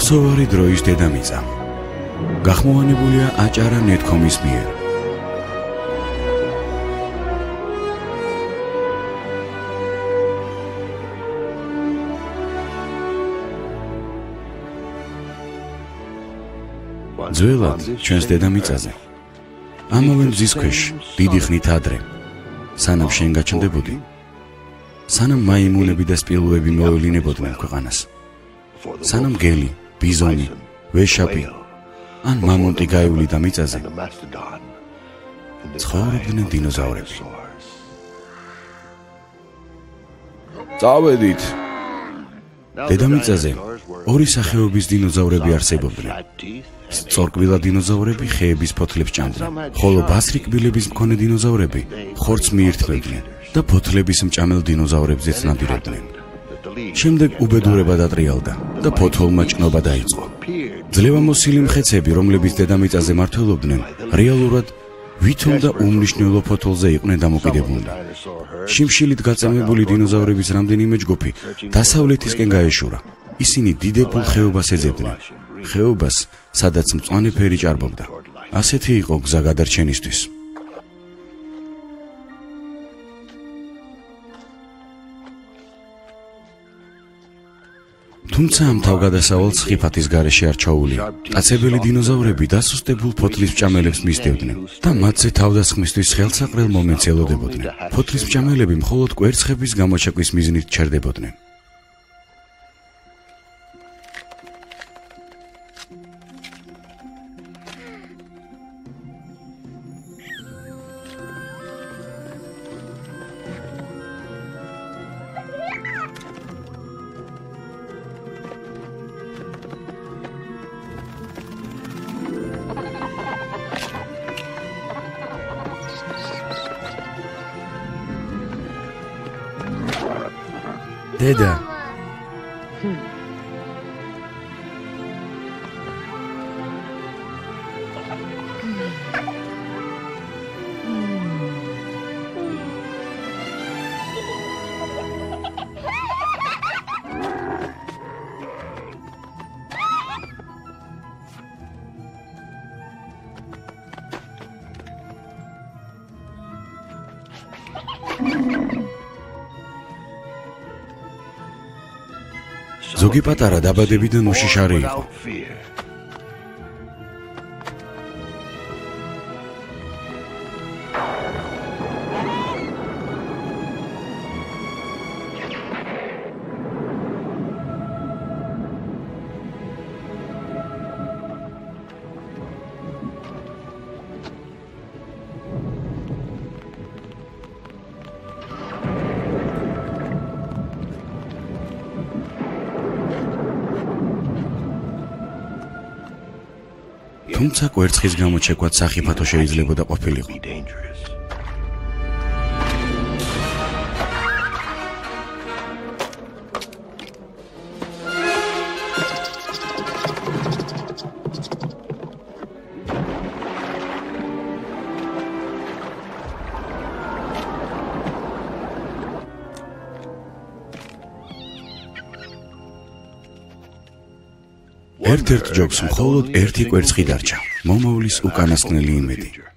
Აცოვარი დროის დედამიწა. გახმოვანებულია აჭარა net.com-ის მიერ. ძველად ჩვენს დედამიწაზე ამავე მზის ქვეშ დიდი ხნით ადრე სანამ შენ გაჩნდებოდი, სანამ მაიმუნები და სპილოები მოევლინებოდნენ ქვეყანას, სანამ გელი, ბიზონი, ვეშაპი ან მამონტი გაივლიდა მიწაზე, ცხოვრობდნენ დინოზავრები. წავედით! დედამიწაზე ორი სახეობის დინოზავრები არსებობდნენ. სწორკბილა დინოზავრები ხეების ფოთლებს ჭამდნენ, ხოლო ბასრიკბილების მქონე დინოზავრები ხორცს მიირთმევდნენ და ფოთლების მჭამელ დინოზავრებზეც ნადირობდნენ. შემდეგ უბედურება დატრიალდა და ფოთოლმა ჭნობა დაიწყო. ძლევამოსილი მხეცები, რომლებიც დედამიწაზე მმართველობდნენ, რეალურად ვითომ და უმნიშვნელო ფოთოლზე იყვნენ დამოკიდებული. შიმშილით გაწამებული დინოზავრების რამდენიმე ჯგუფი დასავლეთისკენ გაეშურა. ისინი დიდებულ ხეობას ეძებდნენ. ხეობას, სადაც მწვანე ფერი ჭარბობდა. ასეთი იყო გზა გადარჩენისთვის. თუმცა ამ თავგადასავალს ხიფათის გარეშე არ ჩაუვლია. კაცებელი დინოზავრები დასუსტებულ ფოთლის მჭამელებს მისდევდნენ და მათზე თავდასხმისთვის ხელსაყრელ მომენტს ელოდებოდნენ. ფოთლის მჭამელები მხოლოდ კვერცხების გამოჩეკვის მიზნით ჩერდებოდნენ. დედა, ზოგი პატარა დაბადებიდან უშიშარი იყო. თუმცა კვერცხის გამოჩეკვაც სახიფათო შეიძლებოდა ყოფილიყო. ერთ-ერთ ჯოგს მხოლოდ ერთი კვერცხი დარჩა, მომავლის უკანასკნელი იმედი.